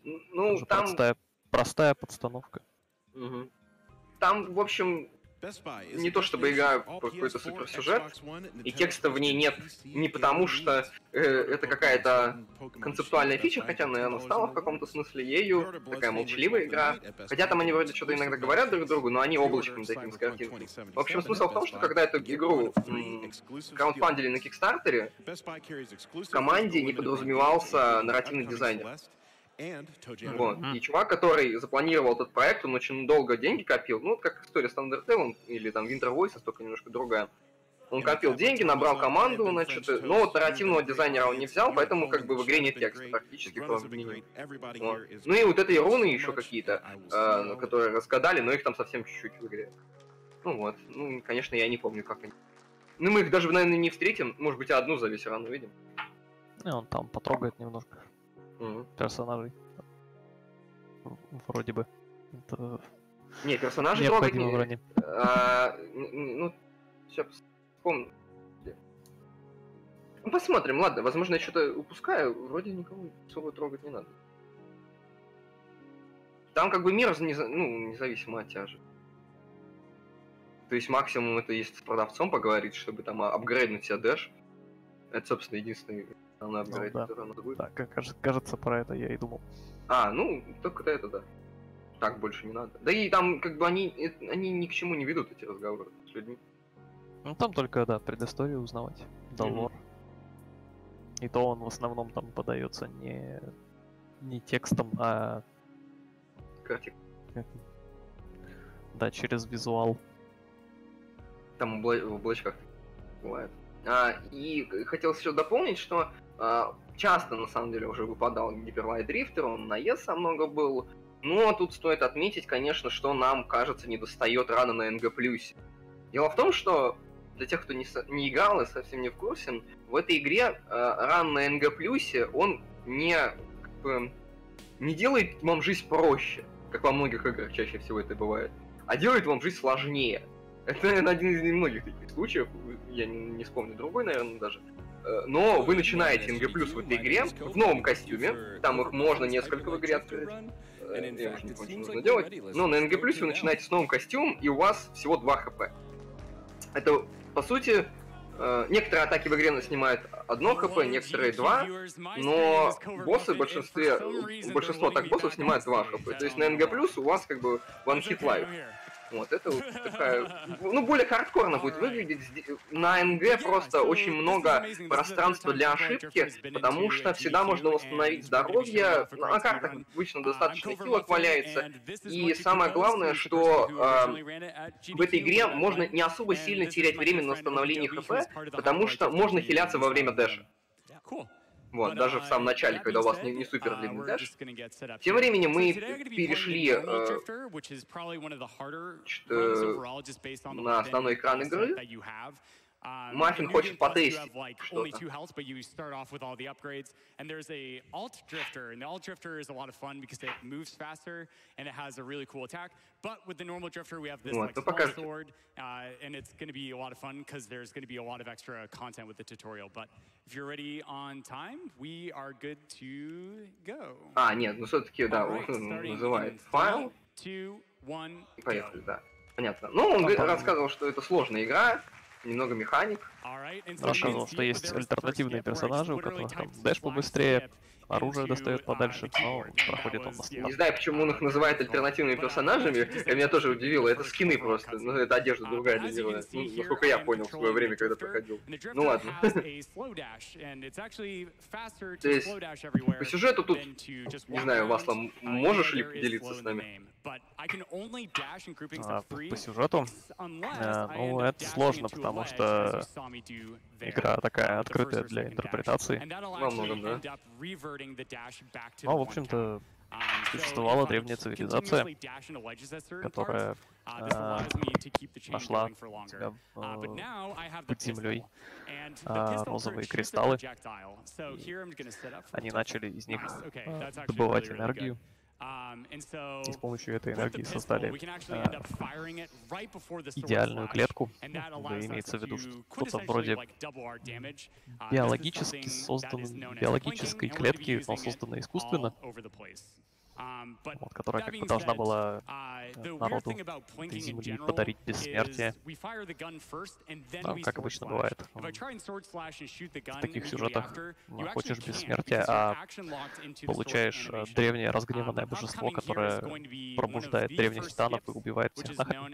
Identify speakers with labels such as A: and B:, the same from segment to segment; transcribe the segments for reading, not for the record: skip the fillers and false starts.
A: Ну, там...
B: Простая подстановка.
A: Угу. Там, в общем, не то чтобы игра про какой-то суперсюжет, и текста в ней нет не потому, что это какая-то концептуальная фича, хотя, наверное, стала в каком-то смысле ею, такая молчаливая игра. Хотя там они вроде что-то иногда говорят друг другу, но они облачком таким с картинкой. В общем, смысл в том, что когда эту игру краундфандили на Кикстартере, в команде не подразумевался нарративный дизайнер. Вот. И чувак, который запланировал этот проект, он очень долго деньги копил, ну, как история с Undertale или там Winter Voices, только немножко другая. Он копил деньги, набрал команду, значит, но вот нарративного дизайнера он не взял, поэтому как бы в игре нет текста практически, кроме меню. Вот. Ну и вот этой руны еще какие-то, которые разгадали, но их там совсем чуть-чуть в игре. Ну вот, ну, конечно, я не помню, как они. Ну, мы их даже, наверное, не встретим, может быть, одну за весь ран увидим.
B: И он там потрогает немножко. Персонажей. Вроде бы. Это...
A: Не, персонажи трогать не... Ну, сейчас вспомню. Ну, посмотрим, ладно, возможно, я что-то упускаю, вроде никого особо трогать не надо. Там как бы мир независимо от тяжи. То есть максимум это есть с продавцом поговорить, чтобы там апгрейднуть себе дэш. Это, собственно, единственный апгрейд, который надо будет.
B: Да, кажется, про это я и думал.
A: Ну, только это да. Так больше не надо. Да и там как бы они ни к чему не ведут, эти разговоры с людьми.
B: Ну там только, да, предысторию узнавать, да, лор. И то он в основном там подается не текстом, а...
A: Картик.
B: Да, через визуал.
A: Там в облачках бывает. И хотелось еще дополнить, что часто, на самом деле, уже выпадал Hyper Light Drifter, он на ESA много был. Но тут стоит отметить, конечно, что нам, кажется, недостает рана на НГ+. Дело в том, что для тех, кто не играл и совсем не в курсе, в этой игре ран на НГ+, он не делает вам жизнь проще, как во многих играх чаще всего это бывает, а делает вам жизнь сложнее. Это, наверное, один из немногих таких случаев, я не вспомню другой, наверное, даже. Но вы начинаете НГ+, в этой игре, в новом костюме, там их можно несколько в игре открыть, я уже не помню, что нужно делать, но на НГ+, вы начинаете с новым костюмом, и у вас всего 2 хп. Это, по сути, некоторые атаки в игре снимают 1 хп, некоторые 2, но боссы большинство атак боссов снимают 2 хп. То есть на НГ+, у вас как бы one hit life. Вот, это вот такая... Ну, более хардкорно будет выглядеть. На НГ просто очень много пространства для ошибки, потому что всегда можно восстановить здоровье. На картах обычно достаточно хилок валяется. И самое главное, что в этой игре можно не особо сильно терять время на восстановление ХП, потому что можно хиляться во время дэша. Вот, даже в самом начале, когда у вас не супер длинный дэш. Тем временем мы перешли на основной экран игры. Маффин хочет потестить что-то. Вот, ну покажите. Нет, ну все-таки, да, называет файл. Поехали, да. Понятно. Ну, он рассказывал, что это сложная игра, немного механик.
B: Рассказывал, что есть альтернативные персонажи, у которых там дэш побыстрее, оружие достает подальше, но проходит он на
A: Не знаю, почему он их называет альтернативными персонажами, это меня тоже удивило, это скины просто, ну это одежда другая для него, насколько я понял в свое время, когда проходил. Ну ладно. То есть, по сюжету тут, не знаю, Васло, можешь ли поделиться с нами?
B: По сюжету? Ну, это сложно, потому что игра такая открытая для интерпретации.
A: Во многом, да.
B: Ну, в общем-то, существовала древняя цивилизация, которая нашла себя под землей розовые кристаллы. Они начали из них добывать энергию. И с помощью этой энергии создали идеальную клетку. Да, имеется в виду, что что-то вроде биологической клетки, но созданной искусственно. вот, которая как бы должна была народу этой земли подарить бессмертие. Ну, как обычно бывает в таких сюжетах. Хочешь бессмертия, а получаешь древнее разгневанное божество, которое пробуждает древних титанов и убивает всех нахрен.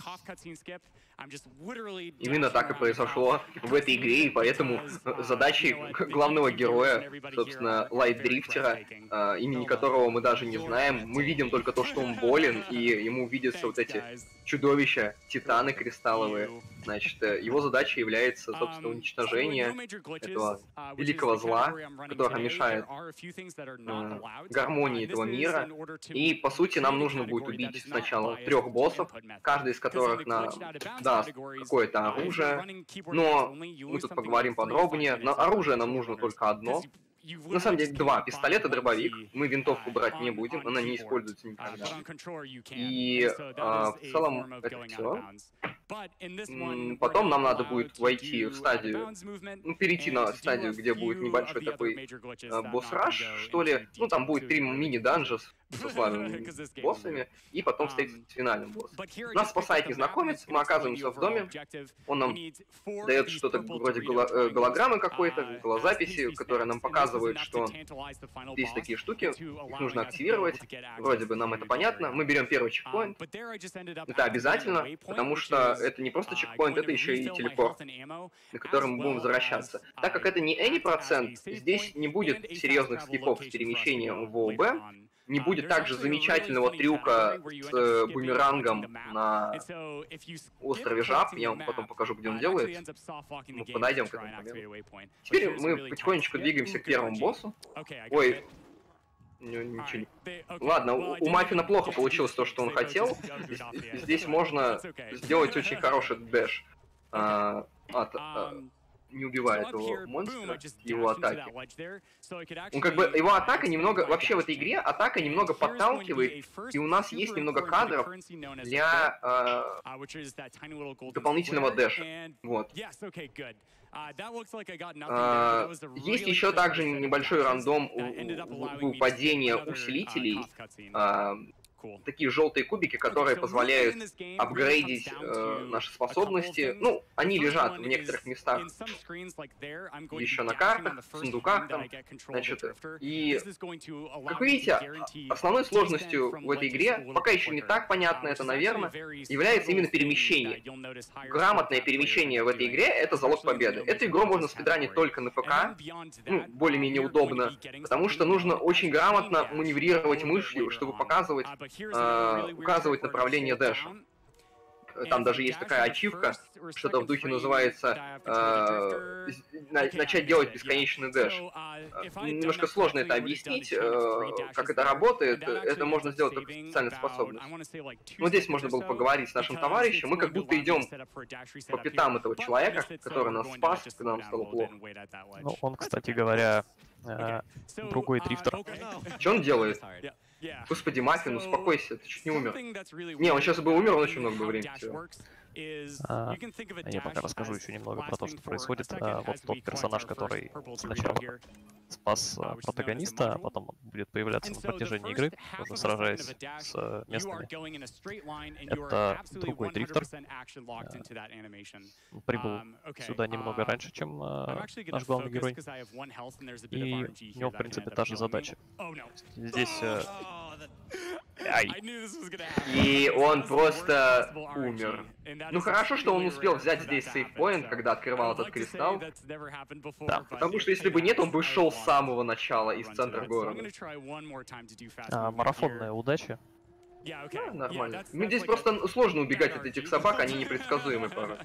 A: Именно так и произошло в этой игре, и поэтому задачей главного героя, собственно, Лайт-дрифтера, имени которого мы даже не знаем, мы видим только то, что он болен, и ему видятся вот эти чудовища, титаны кристалловые. Значит, его задачей является, собственно, уничтожение этого великого зла, которое мешает гармонии этого мира. И, по сути, нам нужно будет убить сначала 3 боссов, каждый из которых нам даст какое-то оружие, но мы тут поговорим подробнее. На оружие нам нужно только одно. На самом деле 2. Пистолет и дробовик. Мы винтовку брать не будем, она не используется никогда. И в целом это все. Потом нам надо будет войти в стадию, перейти на стадию, где будет небольшой такой босс-раш, что ли. Ну, там будет 3 мини-данжес со слабыми боссами, и потом встретиться с финальным боссом. Нас спасает незнакомец, мы оказываемся в доме, он нам дает что-то вроде голограммы какой-то, голозаписи, которая нам показывает, что есть такие штуки, их нужно активировать, вроде бы нам это понятно. Мы берем первый чекпоинт, это обязательно, потому что это не просто чекпоинт, это еще и телепорт, на который мы будем возвращаться. Так как это не any процент, здесь не будет серьезных скипов с перемещением в ООБ, не будет также замечательного трюка с бумерангом на острове Жаб. Я вам потом покажу, где он делается. Мы подойдем к этому моменту. Теперь мы потихонечку двигаемся к первому боссу. Ой, ничего не... Ладно, у Маффина плохо получилось то, что он хотел. Здесь можно сделать очень хороший дэш не убивает этого монстра, его атаки. Он как бы, его атака немного, вообще в этой игре атака немного подталкивает, и у нас есть немного кадров для дополнительного дэша. Вот. Есть еще также небольшой рандом у падения усилителей. Такие желтые кубики, которые позволяют апгрейдить наши способности. Ну, они лежат в некоторых местах еще на картах, в сундуках там, значит. И, как вы видите, основной сложностью в этой игре, пока еще не так понятно это, наверное, является именно перемещение. Грамотное перемещение в этой игре — это залог победы. Эту игру можно спидранить только на ПК, ну, более-менее удобно, потому что нужно очень грамотно маневрировать мышью, чтобы показывать, указывать направление дэша. Там даже есть такая ачивка, что-то в духе называется начать делать бесконечный дэш. Немножко сложно это объяснить, как это работает. Это можно сделать только специальной способностью. Но здесь можно было поговорить с нашим товарищем. Мы как будто идем по пятам этого человека, который нас спас, когда нам стало плохо.
B: Ну, он, кстати говоря, другой дрифтер.
A: Что он делает? Господи, Маффин, успокойся, ты чуть не умер. Не, он сейчас бы умер, он очень много бы времени потерял.
B: Я пока расскажу еще немного про то, что происходит. Вот тот персонаж, который сначала спас протагониста, а потом будет появляться на протяжении игры, уже сражаясь с местными. Это другой дрифтер. Он прибыл сюда немного раньше, чем наш главный герой. И у него, в принципе, та же задача. Здесь... Ай.
A: И он просто умер. Ну хорошо, что он успел взять здесь сейфпоинт, когда открывал этот кристалл. Да, потому что если бы нет, он бы шел с самого начала из центра города.
B: Марафонная удача.
A: Да, нормально. Ну здесь просто сложно убегать от этих собак, они непредсказуемы порой.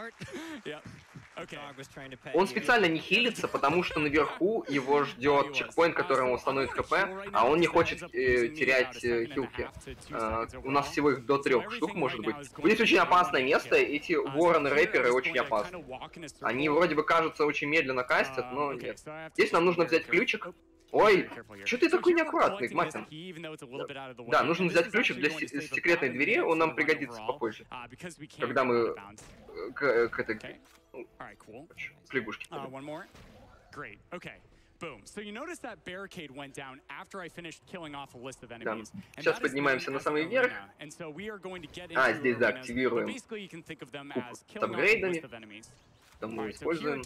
A: Он специально не хилится, потому что наверху его ждет чекпоинт, который ему восстановит ХП, а он не хочет терять хилки. У нас всего их до 3 штук, может быть. Здесь очень опасное место, эти вороны-рэперы очень опасны. Они вроде бы кажутся очень медленно кастят, но нет. Здесь нам нужно взять ключик. Ой, что ты такой неаккуратный, Маффин? Да, нужно взять ключик для секретной двери, он нам пригодится попозже. Когда мы к этой... к лягушке. Да. Сейчас поднимаемся на самый верх. А, здесь, да, активируем с апгрейдами. Там мы используем.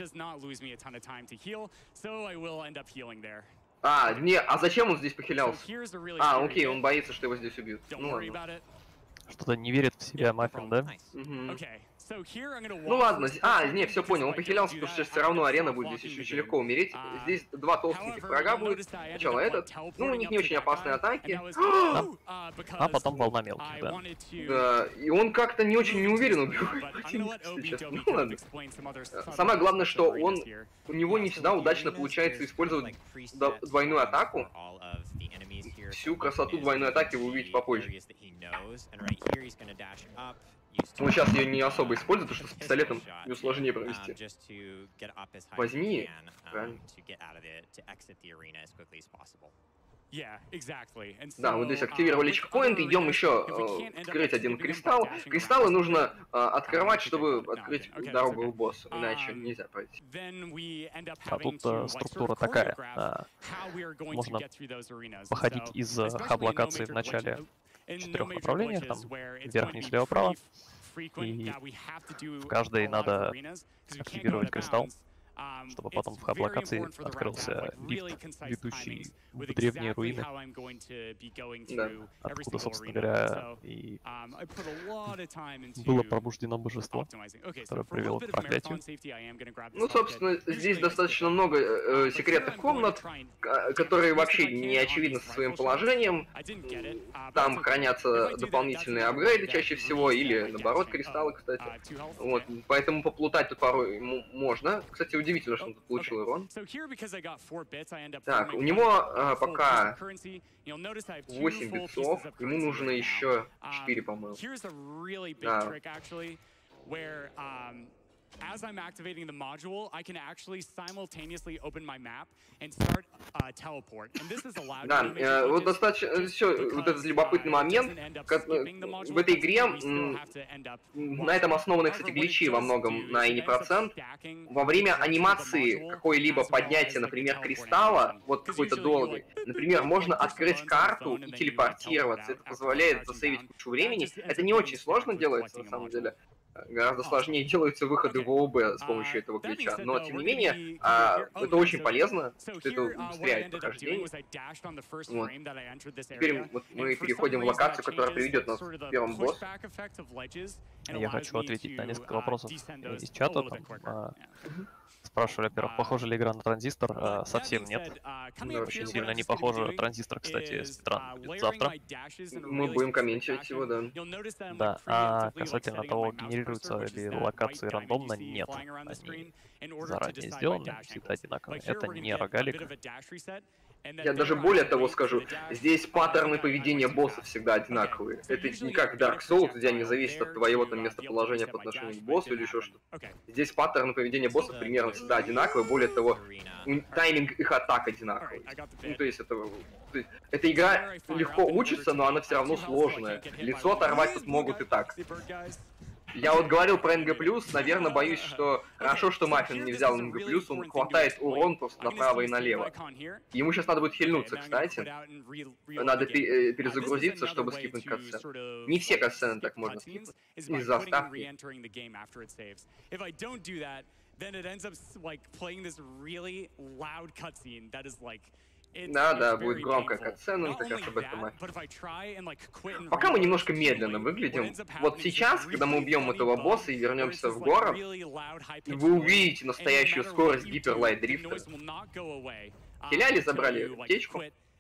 A: А, не, а зачем он здесь похилялся? А, окей, он боится, что его здесь убьют. Ну ладно.
B: Что-то не верит в себя Маффин, да?
A: Ну ладно, не, все понял, он похилялся, потому что все равно арена будет здесь еще очень легко умереть. Здесь два толстеньких врага будет. Сначала этот, ну у них не очень опасные атаки.
B: А потом волна мелких, да.
A: Да, и он как-то не очень неуверенно убивает противника, если честно. Ну ладно. Самое главное, что у него не всегда удачно получается использовать двойную атаку. Всю красоту двойной атаки вы увидите попозже. Ну, сейчас ее не особо используют, потому что с пистолетом ее сложнее провести. Возьми. Правильно. Да, мы здесь активировали чекпоинт, идем еще открыть один кристалл. Кристаллы нужно открывать, чтобы открыть дорогу к боссу, иначе нельзя пройти.
B: А тут структура такая. Можно походить из хаб-локации в начале в 4 направлениях, там вверх, вниз, слева, право. И в каждой надо активировать кристалл, чтобы потом в хаб-локации открылся лифт, ведущий в древние руины. Да. Откуда, собственно говоря, и было пробуждено божество, которое привело к проклятию.
A: Ну, собственно, здесь достаточно много секретных комнат, которые вообще не очевидны со своим положением. Там хранятся дополнительные апгрейды чаще всего, или наоборот кристаллы, кстати. Вот, поэтому поплутать тут порой можно. Кстати, удивительно, что он тут получил урон. Так, у него пока 8 битцов, ему нужно еще 4, по-моему. Да.
C: As I'm activating the module, I can actually simultaneously open my map and start teleport. And this is allowed.
A: Да, вот достаточно еще вот этот любопытный момент. В этой игре на этом основаны, кстати, гличи во многом на INI%. Во время анимации какой-либо поднятия, например, кристалла, вот какой-то долгой, например, можно открыть карту и телепортироваться. Это позволяет засейвить кучу времени. Это не очень сложно делается, на самом деле. Гораздо сложнее делаются выходы в ООБ с помощью этого ключа. Но, тем не менее, это очень полезно, что это убыстряет прохождение. Вот. Теперь вот мы переходим в локацию, которая приведет нас к первому боссу.
B: Я хочу ответить на несколько вопросов из чата. Там, спрашивали, во-первых, похожа ли игра на Транзистор? Совсем нет. Очень сильно не похожа. Транзистор, кстати, спидран будет завтра.
A: Мы будем комментировать его, да.
B: Да, а касательно того, генерируются ли локации рандомно, нет. Они заранее сделаны, всегда одинаковые. Это не рогалик.
A: Я даже более того скажу, здесь паттерны поведения босса всегда одинаковые. Это не как в Dark Souls, где они зависят от твоего там местоположения по отношению к боссу или еще что-то. Здесь паттерны поведения босса примерно всегда одинаковые, более того, тайминг их атак одинаковый. Ну, то есть эта игра легко учится, но она все равно сложная. Лицо оторвать тут могут и так. Я вот говорил про НГ+, наверное, боюсь, что хорошо, что Маффин не взял НГ+, он хватает урон просто направо и налево. Ему сейчас надо будет хильнуться, кстати. Надо перезагрузиться, чтобы скипнуть катсцены. Не все катсцены так можно скипнуть. Из-за ставки. Да, будет громкая катсцена, как раз об этом. Пока мы немножко медленно выглядим. Вот сейчас, когда мы убьем этого босса и вернемся в город, вы увидите настоящую скорость гиперлайт дрифта. Хиляли, забрали аптечку.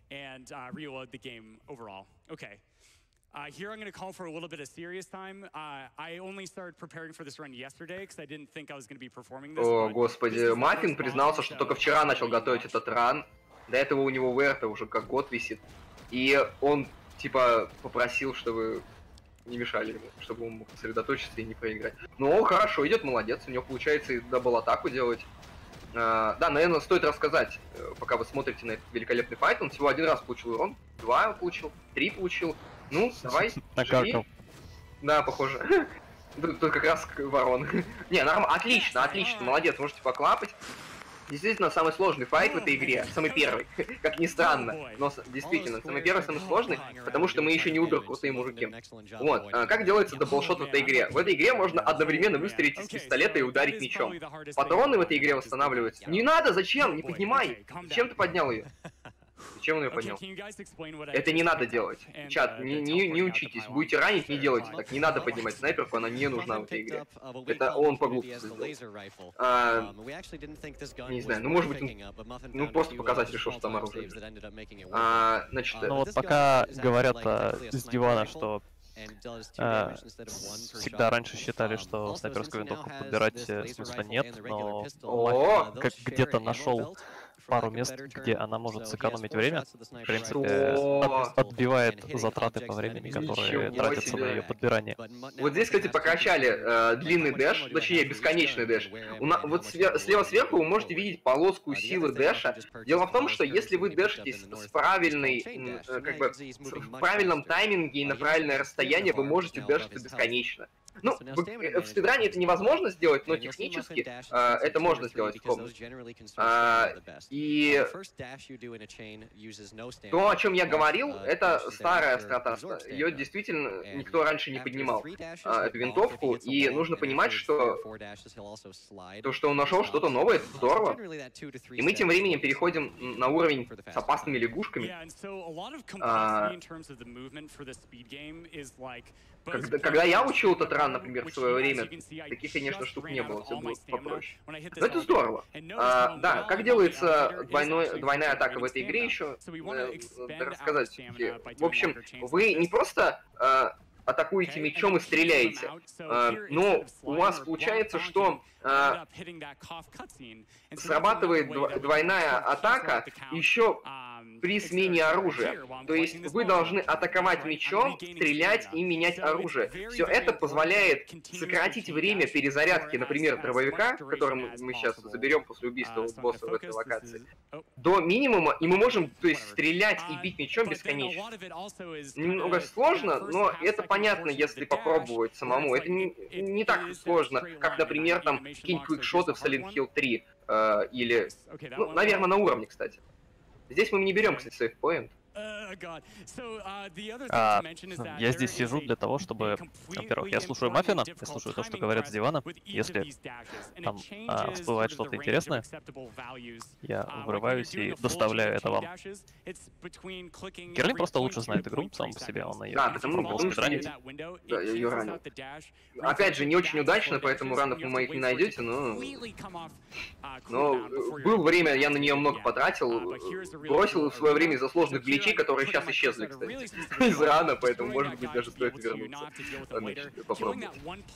C: Here I'm going to call for a little bit of serious time. I only started preparing for this run yesterday because I didn't think I was going to be performing this.
A: О, господи, Маффин признался, что только вчера начал готовить этот ран. До этого у него ВР-то уже как год висит. И он, типа, попросил, чтобы не мешали ему, чтобы он мог сосредоточиться и не проиграть. Ну, хорошо, идет, молодец. У него получается и дабл-атаку делать. Да, наверное, стоит рассказать, пока вы смотрите на этот великолепный файт. Он всего один раз получил урон, 2 получил, 3 получил. Ну, давай, живи. Да, похоже. Тут как раз ворон. Не, нормально, отлично, молодец, можете поклапать. Действительно, самый сложный файт в этой игре, самый первый, как ни странно, но действительно, самый первый, самый сложный, потому что мы еще не убер крутые мужики. Вот, как делается даблшот в этой игре? В этой игре можно одновременно выстрелить из пистолета и ударить мечом. Патроны в этой игре восстанавливаются. Не надо, зачем? Не поднимай! Зачем ты поднял ее? Зачем он ее поднял? Это не надо делать. Чат, не учитесь. Будете ранить, не делайте так. Не надо поднимать снайперку, она не нужна в этой игре. Это он по глупости сделал. Не знаю, ну может быть, ну просто показать решил, что там оружие. Значит...
B: Ну вот пока говорят с дивана, что всегда раньше считали, что снайперскую винтовку подбирать смысла нет, но как где-то нашел пару мест, где она может сэкономить время, в принципе, отбивает затраты по времени, которые тратятся на ее подбирание.
A: Вот здесь, кстати, прокачали длинный дэш, точнее, бесконечный дэш. Вот слева сверху вы можете видеть полоску силы дэша. Дело в том, что если вы дэшитесь с правильной, как бы, в правильном тайминге и на правильное расстояние, вы можете дэшиться бесконечно. Ну, в спидране это невозможно сделать, но технически это можно сделать в комнате. И то, о чем я говорил, это старая стратаста. Ее действительно никто раньше не поднимал, эту винтовку, и нужно понимать, что то, что он нашел что-то новое, это здорово. И мы тем временем переходим на уровень с опасными лягушками. Когда я учил этот ран, например, в свое время, таких, конечно, штук не было, все было попроще. Но это здорово. Да, как делается двойная атака в этой игре еще, рассказать. В общем, вы не просто атакуете мечом и стреляете, но у вас получается, что срабатывает двойная атака еще при смене оружия. То есть вы должны атаковать мечом, стрелять и менять оружие. Все это позволяет сократить время перезарядки, например, дробовика, который мы сейчас заберем после убийства босса в этой локации, до минимума, и мы можем, то есть, стрелять и бить мечом бесконечно. Немного сложно, но это понятно, если попробовать самому. Это не так сложно, как, например, там какие-нибудь квикшоты в Silent Hill 3, или, ну, наверное, на уровне, кстати. Здесь мы не берем, кстати, сейфпоинт.
B: Я здесь сижу для того, чтобы, во-первых, я слушаю Маффина, я слушаю то, что говорят с дивана. Если там всплывает что-то интересное, я врываюсь и доставляю это вам. Кирлин просто лучше знает игру сам по себе, он ее пробовал спидранить.
A: Да, я ее ранил. Опять же, не очень удачно, поэтому ранов вы моих не найдете, но было время, я на нее много потратил, бросил в свое время из-за сложных гличей, которые сейчас исчезли, кстати, из рана, поэтому, может быть, даже стоит вернуться. Значит, попробовать.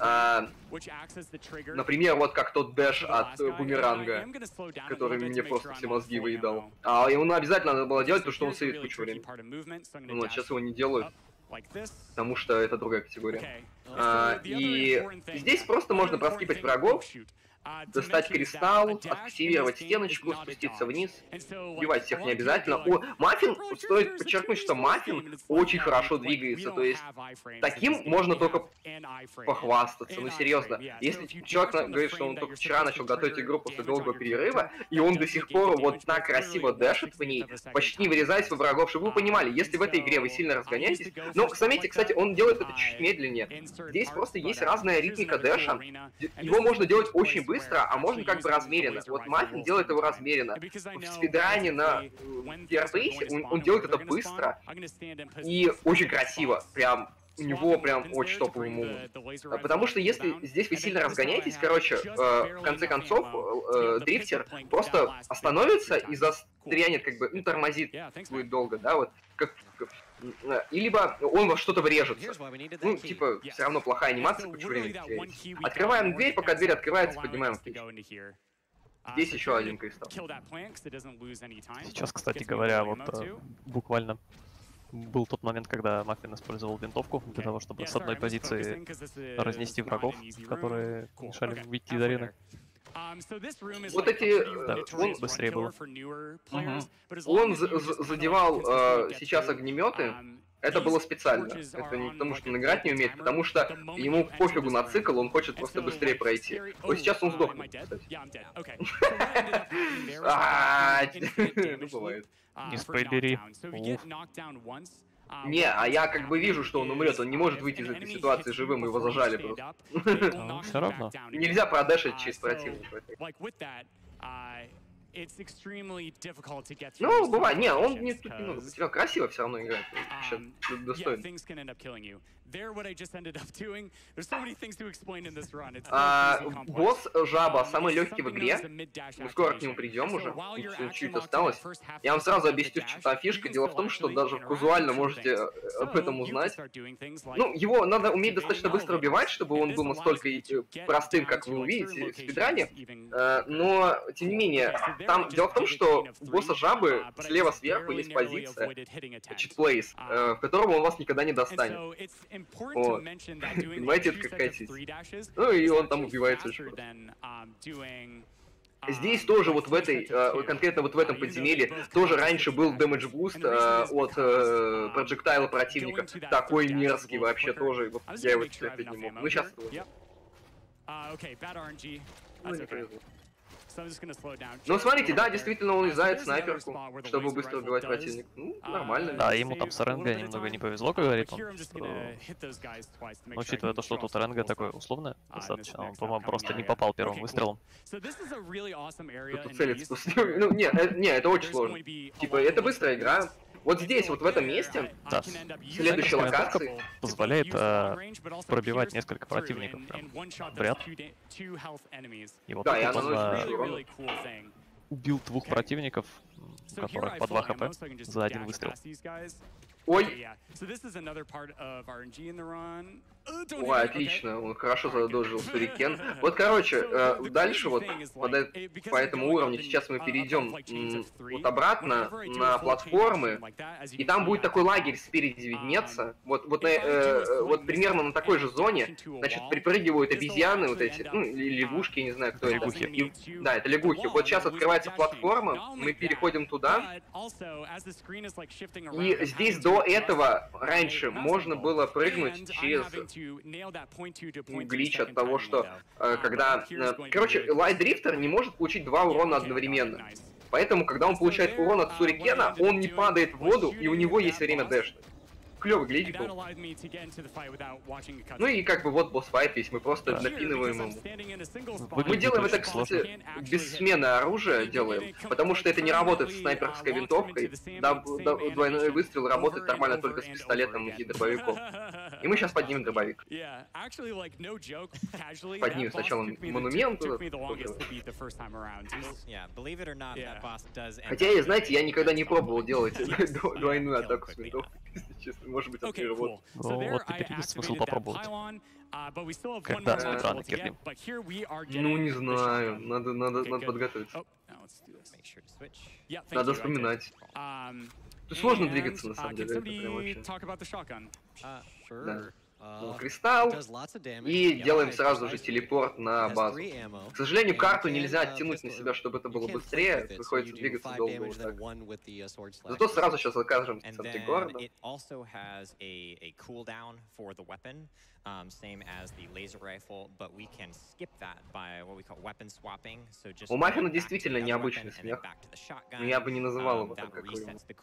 A: Например, вот как тот дэш от бумеранга, который мне просто все мозги выедал. А ему обязательно надо было делать, потому что он сейвит кучу времени. Вот, сейчас его не делают, потому что это другая категория. И здесь просто можно проскипать врагов, достать кристалл, активировать стеночку, спуститься вниз. Убивать всех не обязательно. Маффин, стоит подчеркнуть, что Маффин очень хорошо двигается. То есть таким можно только похвастаться. Ну серьезно. Если человек говорит, что он только вчера начал готовить игру после долгого перерыва, и он до сих пор вот так красиво дэшит в ней, почти не вырезаясь во врагов, чтобы вы понимали, если в этой игре вы сильно разгоняетесь, но, заметьте, кстати, он делает это чуть медленнее. Здесь просто есть разная ритмика дэша. Его можно делать очень быстро, а можно как бы размеренно. Вот Маффин делает его размеренно. В спидране на Фиарбейсе он делает это быстро и очень красиво. Прям у него прям очень топовый мув. Потому что если здесь вы сильно разгоняетесь, короче, в конце концов, дрифтер просто остановится и застрянет, как бы, ну, тормозит будет долго, да, вот, и либо он во что-то врежется. Ну, типа, все равно плохая анимация, кучу времени теряете. Открываем дверь, пока дверь открывается, поднимаем ключ. Здесь еще один кристалл.
B: Сейчас, кстати говоря, вот буквально был тот момент, когда Маффин использовал винтовку для того, чтобы с одной позиции разнести врагов, которые мешали выйти из арены.
A: Вот эти...
B: Да, он быстрее был.
A: Он задевал сейчас огнеметы, Это было специально. Это не потому, что он играть не умеет, потому что ему пофигу на цикл, он хочет просто быстрее пройти. Вот сейчас он сдохнет, кстати. Ну, бывает.
B: Не спойлери.
A: Не, а я как бы вижу, что он умрет, он не может выйти из этой ситуации живым, его зажали просто.
B: Все равно.
A: Нельзя продашить через противника. Ну, бывает. Не, он не тут немного потерял. Красиво все равно играет. Сейчас достойно. Босс Жаба самый легкий в игре. Мы скоро к нему придем уже. Чуть осталось. Я вам сразу объясню, что там фишка. Дело в том, что даже казуально можете об этом узнать. Ну, его надо уметь достаточно быстро убивать, чтобы он был настолько простым, как вы увидите в спидране. Но, тем не менее, там дело в том, что у босса Жабы слева сверху есть позиция читплейс, в котором он вас никогда не достанет. Вот. Понимаете, это какая сеть? Ну и он там убивается очень просто. Здесь тоже вот в этой, конкретно вот в этом подземелье, тоже раньше был damage boost от проджектайла противника. Такой мерзкий вообще тоже. Вот я его терпеть не мог. Ну сейчас это вот. Ну, смотрите, да, действительно, он юзает снайперку, чтобы быстро убивать противника. Ну, нормально.
B: Да, ему там с РНГ немного не повезло, как говорит он. Но учитывая то, что тут РНГ такое условное достаточно, он, по-моему, просто не попал первым выстрелом.
A: Тут целиться после... Ну, не, это очень сложно. Типа, это быстрая игра. Вот здесь, вот в этом месте,
B: да,
A: следующей локации,
B: позволяет пробивать несколько противников прям в ряд. И вот
A: да,
B: тут он убил двух противников, у которых по 2 хп за один выстрел.
A: Ой! Ой, отлично, он хорошо задолжил Сурикен. Вот, короче, дальше вот по этому уровню сейчас мы перейдем вот обратно на платформы, и там будет такой лагерь спереди виднеться. Вот примерно на такой же зоне, значит, припрыгивают обезьяны вот эти, ну, лягушки, я не знаю, кто это. Да, это лягухи. Вот сейчас открывается платформа, мы переходим туда, и здесь до этого раньше можно было прыгнуть через глич от того, что когда... Короче, Лайт-дрифтер не может получить 2 урона одновременно. Поэтому, когда он получает урон от Сурикена, он не падает в воду, и у него есть время дэшнуть. Клёвый глич был. Ну и как бы вот босс-файт весь, мы просто напинываем ему. Мы делаем это, кстати, без смены оружия делаем, потому что это не работает с снайперской винтовкой. Двойной выстрел работает нормально только с пистолетом и дробовиком. И мы сейчас поднимем дробовик. Поднимем сначала монумент. Хотя, знаете, я никогда не пробовал делать двойную атаку с винтовкой, если честно. Может быть, это вот.
B: Вот теперь есть смысл попробовать. Когда спидраны кирпим?
A: Ну, не знаю. Надо подготовиться. Надо вспоминать. Тут сложно двигаться, на самом деле. Это прям вообще. Да. Кристалл, и делаем сразу же телепорт на базу. К сожалению, карту нельзя оттянуть на себя, чтобы это было быстрее, приходится двигаться долго вот так. Зато сразу сейчас окажемся в центре города. У Маффина действительно необычный смех, но я бы не называл его так, как вы.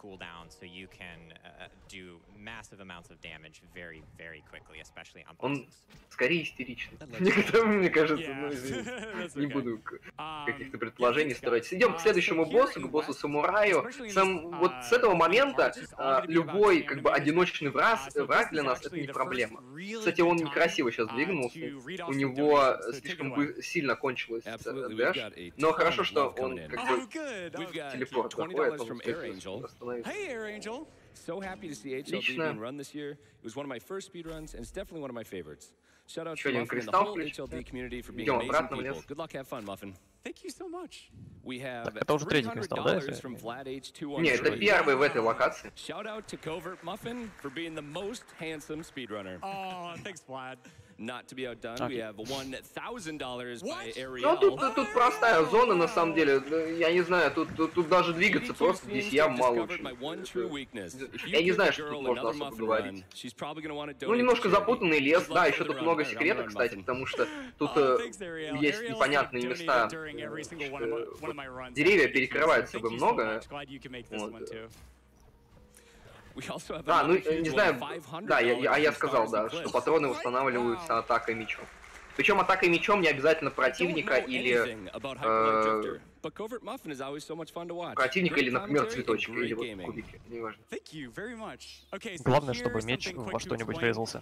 A: Он скорее истеричный. Мне кажется, ну извините, не буду каких-то предположений строить. Идем к следующему боссу, к боссу-самураю. Вот с этого момента любой как бы одиночный враг для нас это не проблема. Кстати, он некрасиво сейчас двигнулся. У него слишком сильно кончилось дэш. Но хорошо, что он как бы телепорт заходит, он успеет остановиться.
D: So happy to see HLD being run this year. It was one of my first speedruns, and it's definitely one of my favorites. Shout out to Muffin and the whole HLD community for being amazing people. Good luck, have fun, Muffin.
B: Так, это уже третий кристалл, да?
A: Не, это первый в этой локации.
D: Shout out to Covert Muffin for being the most handsome speedrunner.
C: Oh, thanks, Vlad.
D: Not to be outdone, we have $1,000 by Ariel.
A: Ну, тут простая зона, на самом деле. Я не знаю, тут даже двигаться просто здесь я мало. Я не знаю, что тут можно особо говорить. Ну, немножко запутанный лес, да, еще тут много секретов, кстати, потому что тут есть непонятные места. Деревья перекрывают собой много. А, ну, не знаю, да, я сказал, да, что патроны устанавливаются атакой мечом. Причем атакой мечом не обязательно противника или... противника или, например, цветочка, или вот кубики, неважно.
B: Главное, чтобы меч во что-нибудь врезался.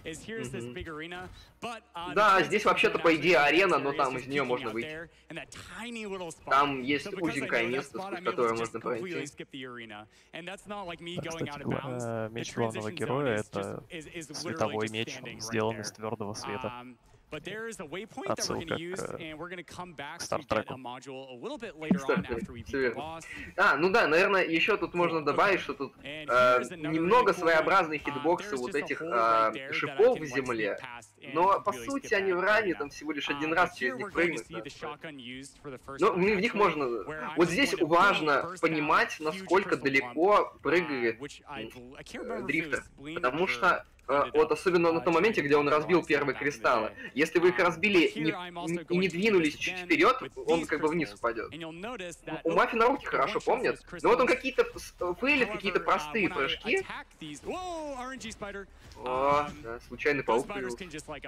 A: Да, здесь вообще-то, по идее, арена, но там из нее можно выйти. Там есть узенькое место, сквозь которое можно пройти.
B: Кстати, меч главного героя — это световой меч, он сделан из твердого света. Отсылка к Стартреку.
A: А, ну да, наверное, еще тут можно добавить, что тут немного своеобразные хитбоксы вот этих шипов в земле, но по сути они в ране там всего лишь один раз через них прыгнуть. Но в них можно... Вот здесь важно понимать, насколько далеко прыгает дрифтер, потому что вот особенно на том моменте, где он разбил первые кристаллы. Если вы их разбили и не двинулись чуть вперед, он как бы вниз упадет. У Маффина руки хорошо помнят, но вот он какие-то фейлит, какие-то простые прыжки. О, да, случайный паук появился.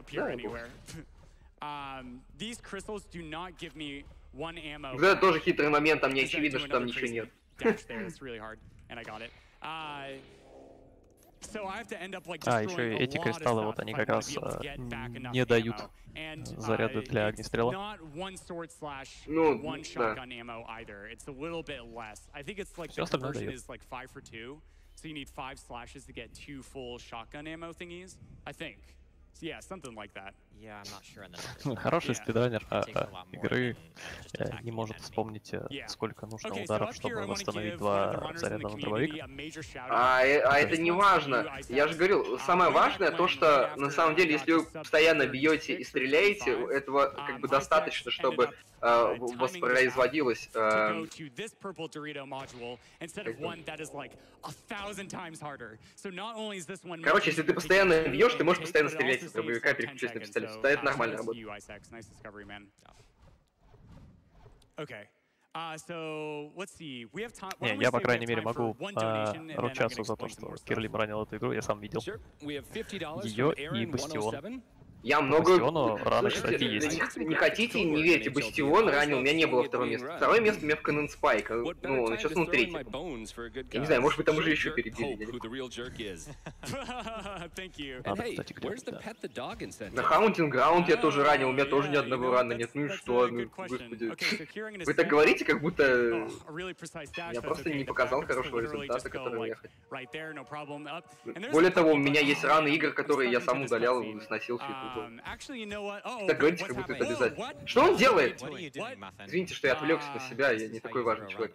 A: Вот это тоже хитрый момент, там не очевидно, что там ничего нет.
B: А, еще и эти кристаллы, вот они как раз не дают заряды для огнестрела.
A: Ну, да.
B: Все остальное дает.
C: So you need 5 slashes to get 2 full shotgun ammo thingies, I think. Yeah, something like that.
E: Yeah, I'm not sure on the numbers.
B: Хороший спидранер игры не может вспомнить, сколько нужно ударов, чтобы восстановить 2 заряда на дробовик.
A: А это не важно. Я же говорил, самое важное то, что на самом деле, если вы постоянно бьете и стреляете, этого как бы достаточно, чтобы воспроизводилось... Короче, если ты постоянно бьешь, ты можешь постоянно стрелять из дробовика, переключаясь на пистолет. Это нормально работает.
B: Не, я, по крайней мере, могу ручаться за то, что Кирлим ранил эту игру, я сам видел. Ее и Бастион.
A: Я много...
B: Бастиону раны, кстати, есть.
A: Не хотите, не верьте, Бастион ранил, у меня не было второго места. Второе место у меня в Канон Спайк, ну, сейчас он третий. Я не знаю, может быть, там уже еще перебили.
B: Кстати, где-то,
A: на Хаунтинг Граунд я тоже ранил, у меня тоже ни одного рана нет. Ну и что, ну, господи. Вы так говорите, как будто я просто не показал хорошего результата, который я хотел. Более того, у меня есть раны игр, которые я сам удалял и сносил все это. Так говорите, как будто это обязательно. Что он делает? Извините, что я отвлекся на себя, я не такой важный человек.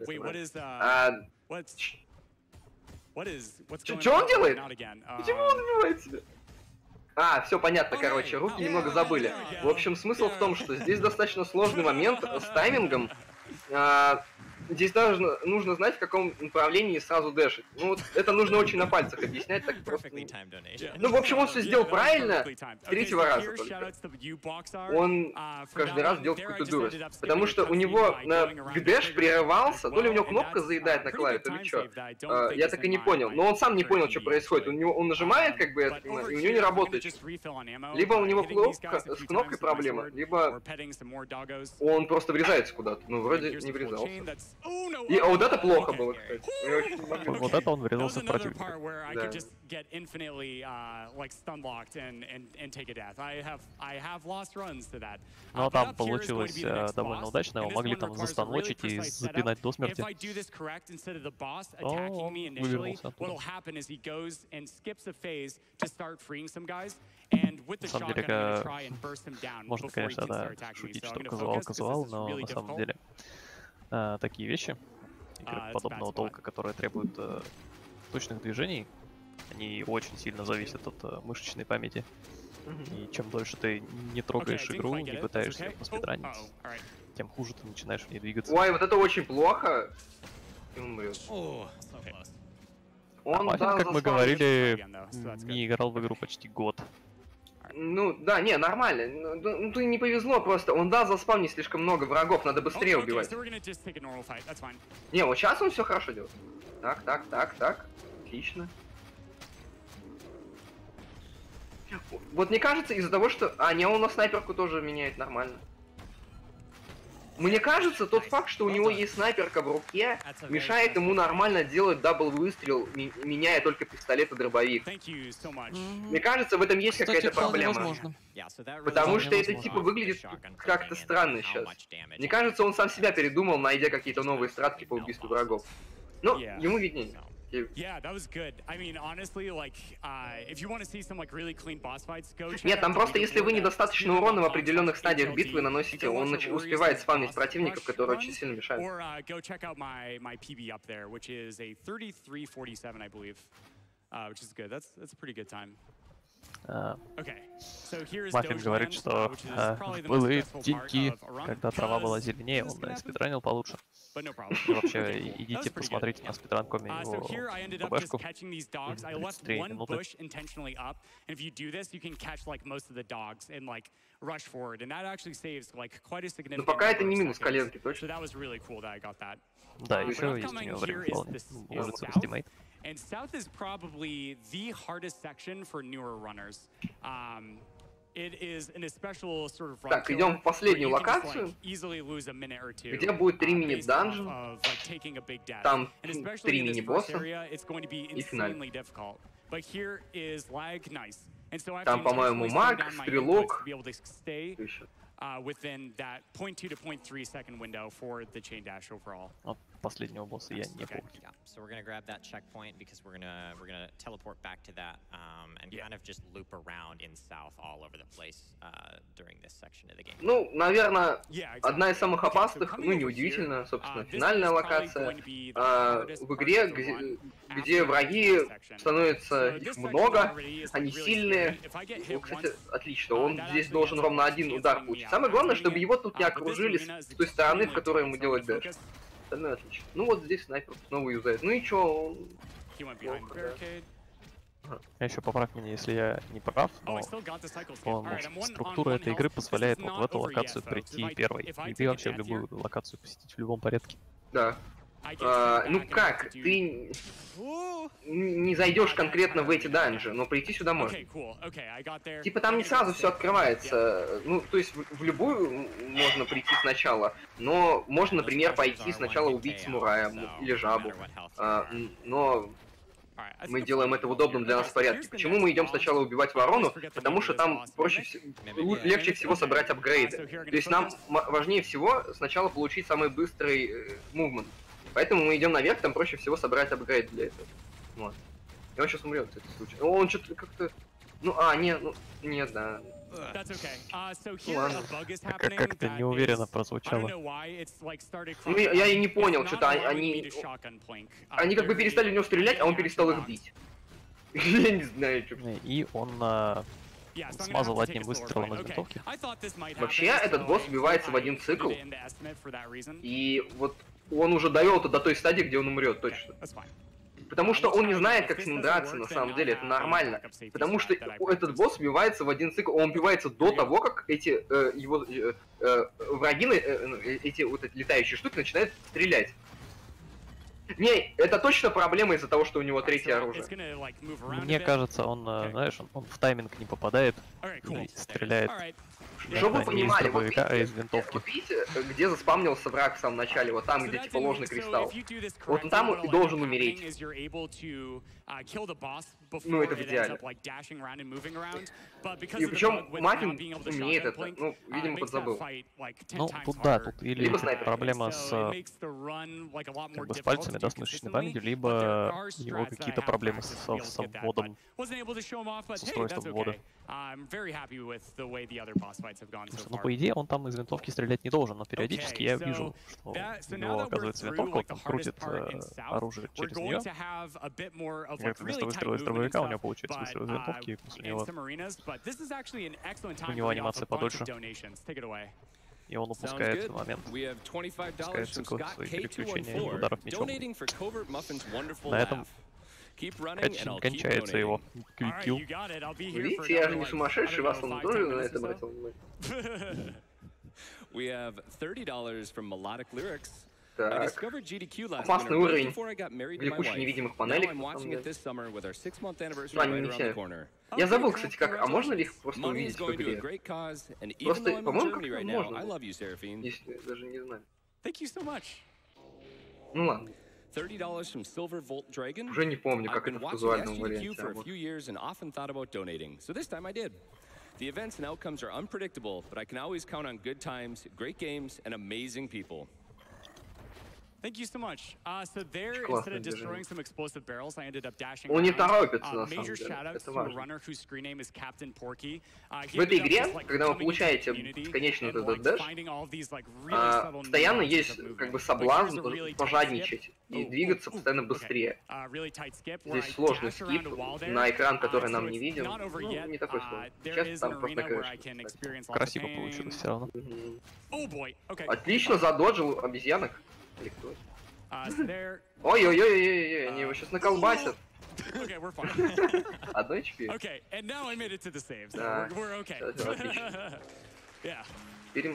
A: Что он делает? Почему он убивает себя? А, все понятно, короче, руки немного забыли. В общем, смысл в том, что здесь достаточно сложный момент с таймингом. Здесь даже нужно знать, в каком направлении сразу дэшить. Ну вот это нужно очень на пальцах объяснять, так просто... Ну, в общем, он все сделал правильно с третьего раза только. Он каждый раз делал какую-то дурость. Потому что у него дэш прерывался, то ли у него кнопка заедает на клаве, то ли что. Я так и не понял. Но он сам не понял, что происходит. Он нажимает, как бы, и у него не работает. Либо у него с кнопкой проблема, либо он просто врезается куда-то. Ну, вроде не врезался. И вот это плохо было, кстати.
B: Вот это он врезался в противника. Но там получилось довольно удачно, его могли там застаночить и запинать до смерти. О, вывернулся оттуда. На самом деле, можно, конечно, да, шутить, что казуал, но на самом деле такие вещи, игры подобного толка, которые требуют точных движений, они очень сильно зависят от мышечной памяти. И чем дольше ты не трогаешь игру, не пытаешься ее поспидранить, тем хуже ты начинаешь в ней двигаться.
A: Ой, вот это очень плохо. И умрет. Он,
B: Маффин, как мы говорили, не играл в игру почти год.
A: Ну, да, не, нормально. Ну, ты не повезло просто. Он дал заспавнить слишком много врагов, надо быстрее убивать. Не, вот сейчас он все хорошо делает. Так. Отлично. Вот мне кажется, из-за того, что... А, не, он на снайперку тоже меняет нормально. Мне кажется, тот факт, что у него есть снайперка в руке, мешает ему нормально делать дабл выстрел, меняя только пистолет и дробовик. Мне кажется, в этом есть какая-то проблема. Потому что это типа выглядит как-то странно сейчас. Мне кажется, он сам себя передумал, найдя какие-то новые стратки по убийству врагов. Ну, ему виднее. Нет, там просто если вы недостаточно урона в определенных стадиях битвы наносите, он успевает спавнить противников, которые очень сильно мешают.
B: Маффин говорит, что были деньки, когда трава была зеленее, он спидранил получше. И вообще, идите посмотрите на спидран.коме его ПБшку. 33 минуты.
A: Но пока это не минус коленки, точно?
B: Да, еще есть у него время вполне. Может быть, стимейт.
C: And South is probably the hardest section for newer runners. It is an especially sort of
A: так, идем в последнюю локацию, где будет 3 мини-данжен, там 3 мини-босса и финальный. Там, по-моему, маг, стрелок,
C: within that 0.2 to 0.3 second window for the chain dash overall.
B: Последнего босса я не помню.
E: So we're gonna grab that checkpoint because we're gonna teleport back to that and kind of just loop around in south all over the place during this section of the game.
A: Ну, наверное, одна из самых опасных, ну неудивительно, собственно, финальная локация в игре, где враги становятся их много, они сильные. Ну, кстати, отлично, он здесь должен ровно один удар получить. Самое главное, чтобы его тут не окружили с той стороны, в которой ему делать дэш. Остальное отлично. Ну вот здесь снайпер снова юзает. Ну и чё,
B: А еще поправь меня, если я не прав, но структура этой игры позволяет вот в эту локацию прийти первой. И ты вообще в любую локацию посетить в любом порядке.
A: Да. Ну как, ты не зайдешь конкретно в эти данжи, но прийти сюда можно. Типа там не сразу все открывается. Ну, то есть в любую можно прийти сначала, но можно, например, пойти сначала убить самурая или жабу. Но мы делаем это в удобном для нас порядке. Почему мы идем сначала убивать ворону? Потому что там легче всего собрать апгрейды. То есть нам важнее всего сначала получить самый быстрый мувмент. Поэтому мы идем наверх, там проще всего собрать апгрейд для этого. Вот. И он сейчас умрет, в этом случае. Он что-то как-то... Ну, нет, да.
B: Ну, ладно. Как-то неуверенно прозвучало.
A: Ну, я и не понял, что-то они как бы перестали в него стрелять, а он перестал их бить. Я не знаю, что.
B: И он смазал одним выстрелом из винтовки.
A: Вообще, этот босс убивается в один цикл. И вот он уже довел это до той стадии, где он умрет, точно. Потому что он не знает, как с ним драться, на самом деле, это нормально. Потому что этот босс убивается в один цикл, он убивается до того, как эти его враги, эти вот эти летающие штуки начинают стрелять. Не, это точно проблема из-за того, что у него третье оружие.
B: Мне кажется, он, знаешь, он в тайминг не попадает и стреляет.
A: Чтобы вы понимали, вот
B: видите,
A: где заспавнился враг в самом начале, вот там, где типа ложный кристалл. Вот он и должен умереть. Ну, это в идеале. И причем Маффин умеет это, ну, видимо, подзабыл.
B: Ну, тут да, тут или проблема с, как бы, с пальцами, да, с мышечной памятью, либо у него какие-то проблемы с вводом, с устройством ввода. Ну, по идее, он там из винтовки стрелять не должен, но периодически я вижу, что у него, оказывается, винтовка, он там крутит оружие через нее. Вместо выстрела из дробовика у него получается выстрел из винтовки, и после него у него анимация подольше. И он упускает момент, упускает цикл своих переключений и ударов мечом. На этом кончается его квикил.
A: Видите, я же не сумасшедший, вас он тоже на это обратил внимание. Так, опасный уровень влекущих невидимых панелек. Они не все. Я забыл, кстати, как, а можно ли их просто увидеть в игре? Просто, по-моему, как-то можно. Если, даже не знаю. Ну ладно. Уже не помню, как это в казуальном варианте работает.
D: The events and outcomes are unpredictable, but I can always count on good times, great games, and amazing people.
C: Thank you so much. So there, instead of destroying some explosive barrels, I ended up dashing
A: Он не торопится, на самом
C: major
A: деле.
C: shoutouts
A: Это
C: to a
A: важно.
C: runner whose screen name is Captain Porky.
A: В этой игре, когда вы получаете бесконечно этот дэш, постоянно есть как бы соблазн пожадничать и двигаться постоянно быстрее. Здесь сложный скип на экран, который нам не виден. Ну, не такой сложный. Сейчас там просто крышка.
B: Красиво получилось все равно.
A: Отлично задоджил обезьянок. Ой-ой-ой-ой-ой, они его сейчас наколбасят.
C: Okay, we're fine.
A: Одно HP.
C: Okay, and now I made it to the save, so
A: Да.
C: we're okay.
A: Отлично.
C: Yeah.
A: Теперь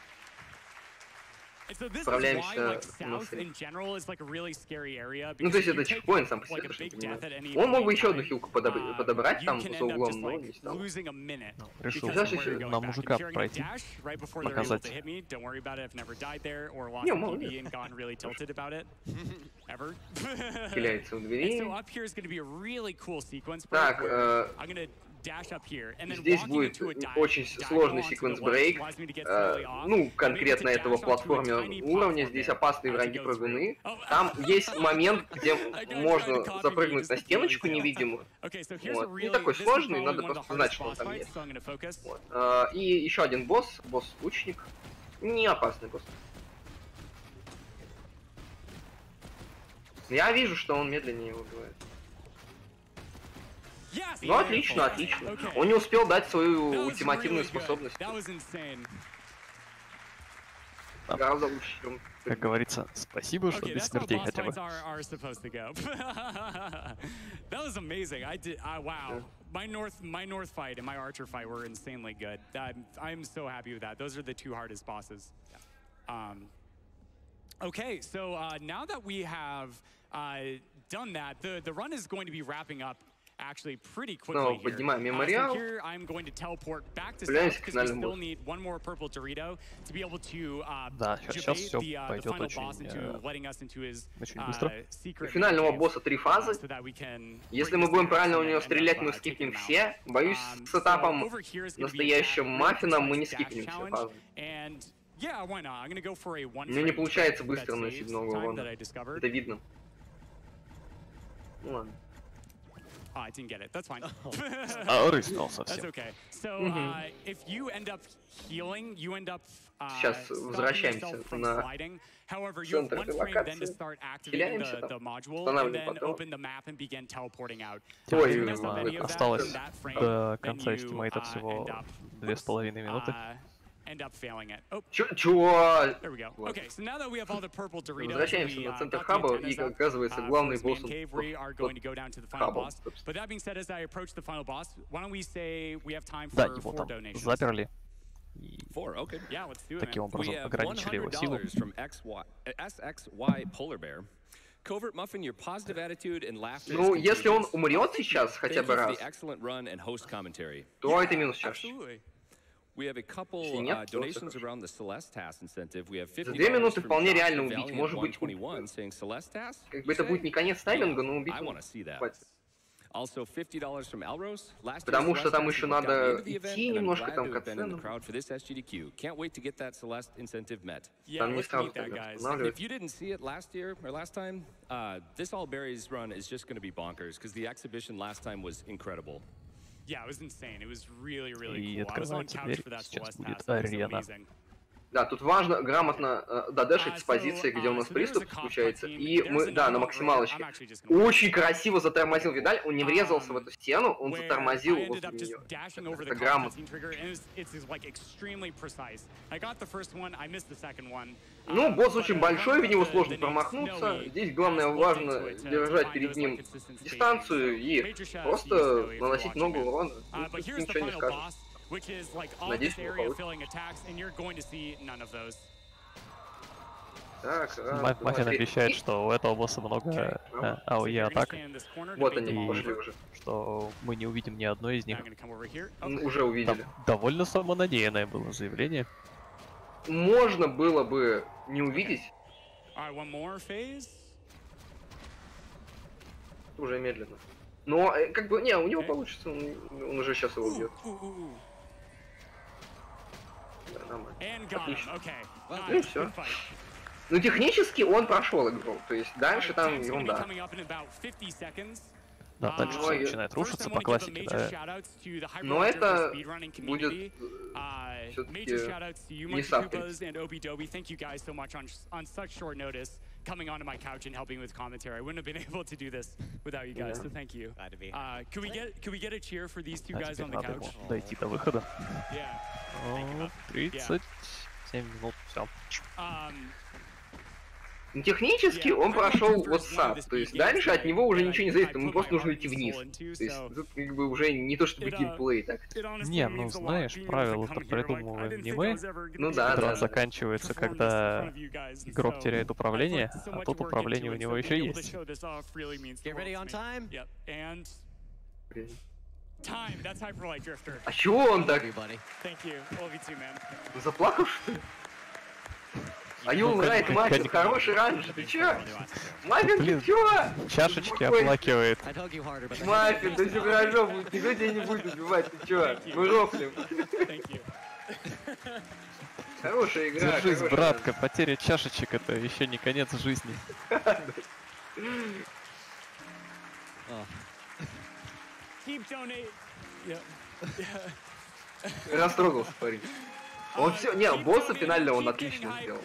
C: And so this is
A: Отправляемся
C: why, like,
A: на
C: south
A: сейв.
C: in general is like a really scary area.
A: Ну, то есть
C: because
A: это
C: if you take,
A: чекпоинт сам по
C: like,
A: себе,
C: a
A: чтобы
C: big
A: ты
C: death at
A: понимал.
C: any
A: Он мог бы
C: point
A: еще
C: in
A: одну
C: time,
A: хилку подобрать
C: you
A: там
C: can
A: за
C: end up
A: углом,
C: just,
A: но
C: like,
A: не стал.
C: losing a minute
B: Решил
C: because of where you're
A: на
C: going back.
B: мужика
C: If you're gonna
B: пройти,
C: dash right before they're able
B: наказать.
C: to hit me, don't worry about it. I've never died there or lost
A: Не,
C: a
A: молодец.
C: PB and gotten really tilted about it. Ever.
A: Хиляется у
C: And
A: двери.
C: so up here is going to be a really cool sequence
A: Так,
C: break where I'm going to dash up here and then
A: здесь
C: walking
A: будет
C: into a dive,
A: очень сложный
C: onto the
A: секвенс-брейк.
C: ledge allows me to get slowly off,
A: Ну,
C: and
A: конкретно
C: be able to
A: этого
C: dash onto a
A: платформенного
C: tiny
A: уровня.
C: platform
A: Здесь
C: there
A: опасные
C: as it
A: враги
C: goes
A: прыгуны.
C: through. Oh,
A: Там есть момент, где
C: I tried to
A: можно
C: copy
A: запрыгнуть
C: just
A: на
C: to
A: стеночку
C: really fail.
A: невидимую.
C: Okay, so here's
A: Вот.
C: a
A: Не
C: really,
A: такой
C: this is
A: сложный,
C: probably
A: надо
C: one of the
A: просто знать,
C: hardest
A: что он
C: boss
A: там
C: fights,
A: есть.
C: so I'm going to focus.
A: Вот. И еще один босс, босс-лучник. Не опасный босс. Я вижу, что он медленнее его убивает.
C: Yes!
A: Ну, отлично, отлично.
C: Okay.
A: Он не успел дать свою
C: That was
A: ультимативную
C: really good.
A: способность.
C: That was insane.
A: Гораздо лучше, чем...
B: Как говорится, спасибо, что
C: Okay,
B: без
C: that's how
B: смертей
C: boss
B: хотя бы.
C: fights are supposed to go. That was amazing. Wow. My north fight and my archer fight were insanely good. I'm so happy with that. Those are the two hardest bosses. Okay, so now that we have done that, the run is going to be wrapping up actually pretty quickly here.
A: Поднимаем
C: So
A: мемориал.
C: here I'm going to teleport back to
A: Отправляемся
C: south
A: к
C: because we
A: финальному
C: still
A: боссу.
C: need one more purple Dorito to be able to
B: Да, сейчас все
C: the
B: пойдет
C: final boss into
B: очень
C: letting us into his
B: быстро.
A: У
C: secret
A: финального
C: cave,
A: босса 3 фазы.
C: so that we can
A: Если
C: break
A: мы
C: this
A: будем
C: down
A: правильно у
C: and
A: него
C: end
A: стрелять,
C: up,
A: мы
C: taking
A: скипнем
C: him out.
A: все. Боюсь, с
C: So
A: этапом
C: over here is gonna be
A: настоящим
C: that really
A: маффином мы не
C: precise dash
A: скипнем все
C: challenge,
A: фазы.
C: and yeah, why not? I'm gonna go for a one
A: У него не
C: frame
A: получается
C: trick
A: быстро
C: that
A: наносить
C: saves
A: много
C: time
A: урона.
C: that I discovered.
A: Это видно. Ну ладно.
C: Oh, I didn't get it. That's fine.
B: Рыснул
C: That's
B: совсем.
C: okay. So if you end up healing, you end up
A: Сейчас
C: stopping
A: возвращаемся
C: yourself from
A: на
C: sliding. However, you have
A: центр
C: one frame then to
A: локации.
C: start activating
A: Хиляемся
C: the
A: там.
C: module, and
A: Устанавливаем
C: then
A: потом.
C: open the map and begin teleporting out.
A: Ой,
C: If you mess up any of that
B: осталось
C: in that frame,
B: до
C: then
B: конца
C: you
B: эстимейта всего
C: end up
B: 2,5 минуты.
C: end up failing it. Oh,
A: Чего?
C: there we go. Okay, so now that we have all the purple Doritos,
A: Возвращаемся
C: we
A: на центр
C: got the
A: хаба, и,
C: antennas up,
A: оказывается,
C: for
A: главный
C: this main
A: босс
C: cave. We are going to go down to the final
A: хаба,
C: boss.
A: собственно.
C: But that being said, as I approach the final boss, why don't we say we have time
B: Да,
C: for
B: его
C: 4
B: там
C: donations?
B: заперли. И
D: 4, okay.
C: Yeah, let's do it,
B: таким
C: man.
D: We
B: образом
D: have
B: ограничили его силу.
D: $100 from SXY Polar Bear. Covert Muffin, your positive attitude and laughter.
A: Ну,
D: is
A: если он
D: contagious.
A: умрет сейчас хотя
D: Thank
A: бы
D: you for
A: раз,
D: the excellent run and host commentary.
A: то это минус чаш.
C: Absolutely.
D: We have a couple
A: Если нет, то
D: donations
A: всё
D: around the Celeste Task incentive. We have
A: За
D: 50
A: 2 минуты
D: from
A: вполне
D: Josh
A: реально
D: the
A: убить.
D: Valiant
A: Может быть,
D: 121 saying Celeste Task?
A: как бы это будет не конец тайминга, но убить
D: I want to see that.
A: хватит.
D: Also $50 from Alros. Last
A: Потому
D: year's
A: что там
D: Celeste
A: еще
D: is what got me
A: надо
D: into the event,
A: идти
D: and I'm
A: немножко
D: glad
A: там
D: to
A: к
D: have been in the
A: оценам.
D: crowd for this SGDQ. Can't wait to get that Celeste incentive met.
C: Yeah,
A: Там не
C: let's
A: сразу
C: meet that,
A: так
C: guys.
A: останавливать.
D: If you didn't see it last year or last time, this All Berries run is just going to be bonkers because the exhibition last time was incredible.
B: И открывается дверь, сейчас будет арена.
A: Да, тут важно грамотно додешить с позиции, где у нас приступ включается. И мы, да, на максималочке. Очень красиво затормозил Видаль, он не врезался в эту стену, он затормозил возле нее. Это грамотно. Ну, босс очень большой, в него сложно промахнуться. Здесь главное важно держать перед ним дистанцию и просто наносить много урона. Ничего не скажешь. Надеюсь, не получится. Так,
B: Маффин обещает, что у этого босса много АОЕ атак.
A: Вот они пошли уже.
B: Что мы не увидим ни одной из них.
A: Уже увидели.
B: Там довольно самонадеянное было заявление.
A: Можно было бы не увидеть. Уже медленно. Но, как бы, не, у него получится, он уже сейчас его убьет. Да, нормально. Отлично. Ну и все. Ну, технически он прошел игру, то есть дальше там ерунда.
B: Да, дальше все начинает рушиться по классике, да.
A: Но это будет все-таки не саппинг.
C: Coming onto my couch and helping with commentary. I wouldn't have been able to do this without you guys, so thank you.
E: Glad to be.
C: Could we get a cheer for these two guys on the
B: надо
C: couch?
B: дойти до выхода.
C: Yeah.
B: 37 минут, все.
A: Технически он прошел вот сад, то есть дальше от него уже ничего не зависит, ему просто нужно идти вниз. То есть тут как бы уже не то чтобы геймплей так.
B: Не, ну знаешь, правила-то придумываем не мы.
A: Ну да, да.
B: Заканчивается, когда игрок теряет управление, а тут управление у него еще есть.
A: А чего он так? Заплакал, что ли? А Юл Райт, Маффин, хороший раньше, ты чё? Маффин, ты чё?
B: Чашечки оплакивает.
A: Маффин, да все хорошо будет, никто тебя не будет убивать, ты чё? Мы рофлим. Хорошая игра.
B: Держись, братка, потеря чашечек это еще не конец жизни.
A: Растрогался парень. Он все, не, босса финального он отлично сделал.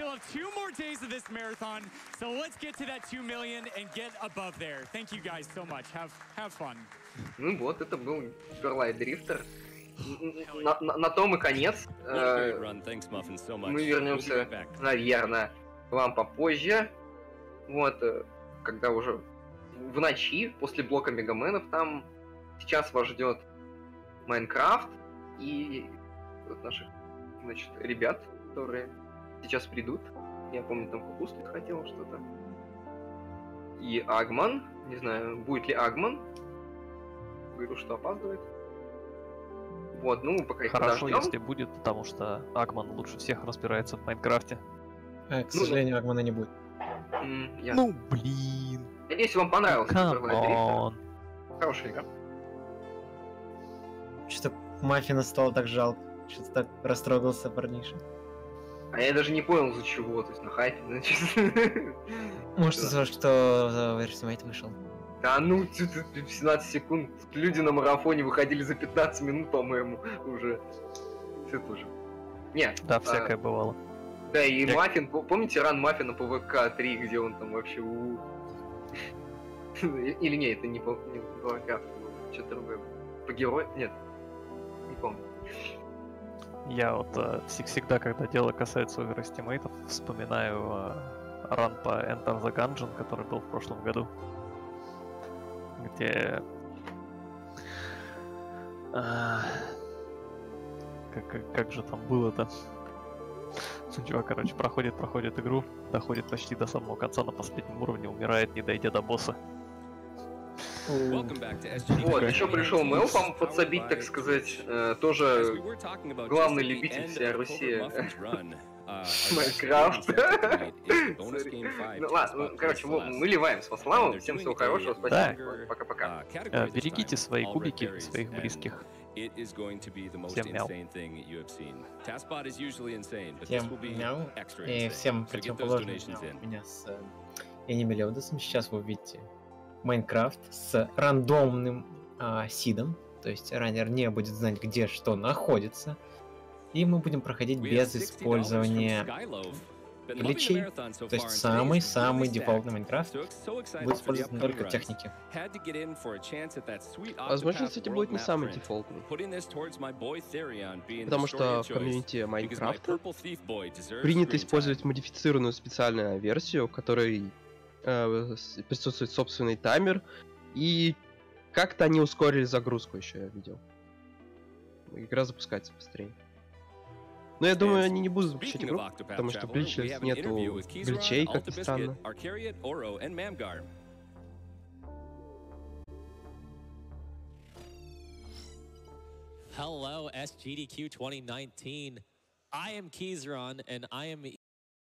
A: Ну вот, это был Hyperlight Drifter. На том и конец. Мы вернемся, наверное, к вам попозже. Вот, когда уже в ночи, после блока Мегаменов, там сейчас вас ждет Майнкрафт и вот наших, значит, ребят, которые сейчас придут. Я помню, там Кукуст хотел что-то. И Агман. Не знаю, будет ли Агман. Говорю, что опаздывает. Вот, ну, пока их
B: хорошо,
A: подождем.
B: если будет, потому что Агман лучше всех разбирается в Майнкрафте.
F: К сожалению, Агмана не будет.
B: Ну, блин.
A: Надеюсь, вам понравилось. Хорошая игра.
F: Что-то Маффина стало так жалко. Что-то так растрогался парниша.
A: А я даже не понял, за чего. То есть на хайпе, значит.
F: Может, из-за что версия Мейт вышел.
A: Да ну, 17 секунд. Люди на марафоне выходили за 15 минут, по-моему, уже. Все тоже. Нет.
B: Да, всякое бывало.
A: Да, и Маффин, помните ран Маффина по ВК-3, где он там вообще Или нет, это не по ВК, что-то другое. По герою? Нет. Не помню.
B: Я вот всегда, когда дело касается оверестимейтов, вспоминаю ран по Enter the Gungeon, который был в прошлом году. Где... Как же там было-то? Чувак, короче, проходит игру, доходит почти до самого конца на последнем уровне, умирает, не дойдя до босса.
A: Вот, еще пришел Мэл подсобить, так сказать, тоже главный любитель всей Руси. Майнкрафт. Ну ладно, короче, мы ливаем с вас славу. Всем всего хорошего, спасибо. Пока-пока.
B: Берегите свои кубики и своих близких.
F: Всем мяу. И всем противоположным мяу. У меня с Энимелиодосом сейчас вы увидите Майнкрафт с рандомным сидом. То есть раннер не будет знать, где что находится. И мы будем проходить без использования гличей. То есть самый-самый дефолтный Майнкрафт будет использовать только техники.
G: Возможно, кстати, будет не самый дефолтный. Потому что в комьюнити Майнкрафта принято использовать модифицированную специальную версию, в которой присутствует собственный таймер. И как-то они ускорили загрузку еще, я видел. Игра запускается быстрее. Но я думаю, они не будут запускать игру, потому что в Glitchless нету гличей, как ни странно.
H: Hello, SGDQ 2019. I am Keyzeron, and I am